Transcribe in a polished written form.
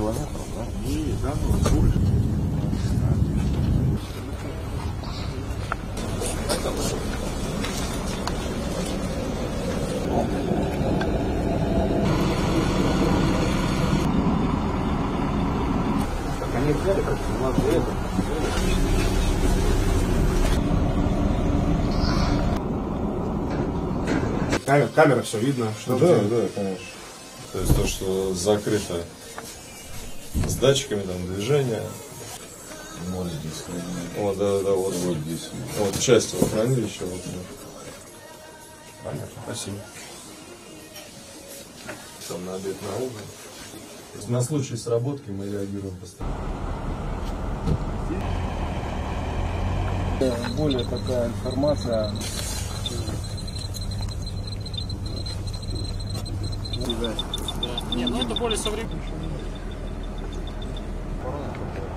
километров, да? Не, да, ну, больше. Так они взяли, как снимали это. Камера, все видно, что Да, где. да, конечно. То есть то, что закрыто с датчиками там движения. Может, здесь хранилище. О, да, да, вот. Вот здесь. Вот часть его хранилища. Вот. Понятно, спасибо. Там на обед, на ужин. То есть на случай сработки мы реагируем постоянно. Более такая информация. Не, ну это более современный.